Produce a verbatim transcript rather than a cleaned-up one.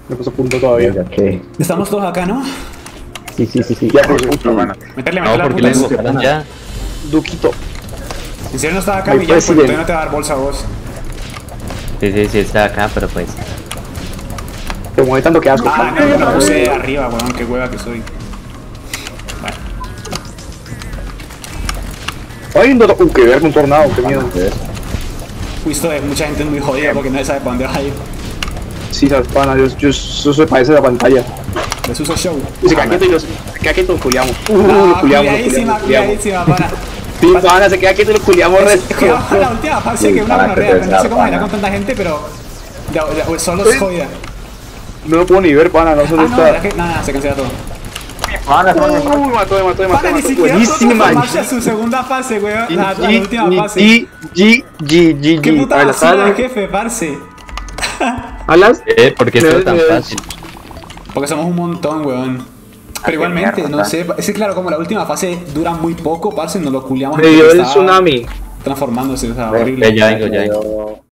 Me puso punto todavía. Oiga, ¿qué? Estamos todos acá, ¿no? Sí, sí, sí, sí. Ya por puto, mano. Meterle, No, meterle a porque putas. les disparan ya. Duquito. En serio no estaba acá, My Millán, porque president. todavía no te va a dar bolsa a vos. Sí, sí, sí, está acá, pero pues. Te mueve tanto que asco. Ah, no, no, me puse arriba, weón, qué hueva que soy. Bueno, Ay, no, uh, que ver un tornado, qué miedo. uy, esto es mucha gente muy jodida porque no sabe para dónde va a ir. Sí, sabes, pana, yo, yo, eso se parece a la pantalla. Les uso show. Y se queda quieto y los, se queda quieto y los culiamos. Uh, Ah, los culiamos, los culiadísima, culiamos, los culiamos. culiadísima, pana. Sí, pana, se queda quieto y los culiamos resto. Cuidado con la última fase, que es una para gonorrea, que pero no sé cómo pana. será con tanta gente, pero... Ya, ya, solo es jodida. No lo puedo ni ver, pana, no sé Ah, dónde no, ¿verdad está. que? Nada, se cancela todo. Pana, Uy, me mató, me mató, me mató. Pana, ni siquiera pudo Buenísima. transformarse a su segunda fase, weón. La, la última G, fase. G, G, G, G, Qué G. puta A la basura de sala. jefe, parce. ¿Alas? Eh, ¿por qué es todo tan Me- me- fácil? Porque somos un montón, weón. Pero igualmente, mierda, no ¿verdad? sé, es que claro, como la última fase dura muy poco, parce, nos lo culiamos. Me dio porque el estaba tsunami. Transformándose, o sea, Ve, horrible. Ya vengo, ya vengo. Yo-